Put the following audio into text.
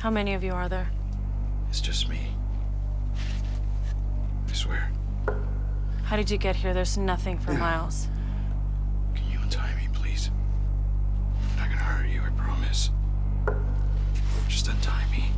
How many of you are there? It's just me. I swear. How did you get here? There's nothing for miles. Can you untie me, please? I'm not gonna hurt you, I promise. Just untie me.